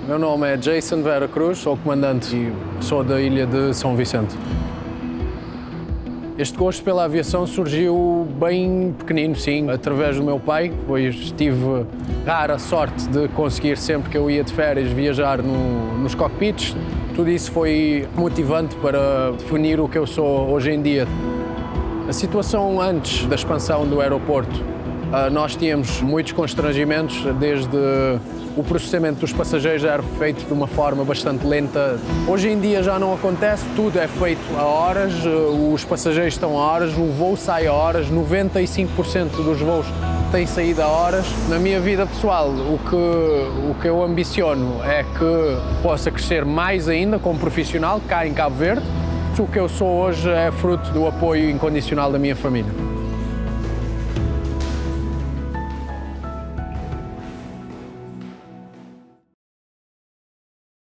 Meu nome é Jason Vera Cruz, sou comandante e sou da ilha de São Vicente. Este gosto pela aviação surgiu bem pequenino, sim, através do meu pai, pois tive rara sorte de conseguir sempre que eu ia de férias viajar nos cockpits. Tudo isso foi motivante para definir o que eu sou hoje em dia. A situação antes da expansão do aeroporto, nós tínhamos muitos constrangimentos, desde o processamento dos passageiros era feito de uma forma bastante lenta. Hoje em dia já não acontece, tudo é feito a horas, os passageiros estão a horas, o voo sai a horas, 95% dos voos têm saído a horas. Na minha vida pessoal, o que eu ambiciono é que possa crescer mais ainda como profissional cá em Cabo Verde. O que eu sou hoje é fruto do apoio incondicional da minha família.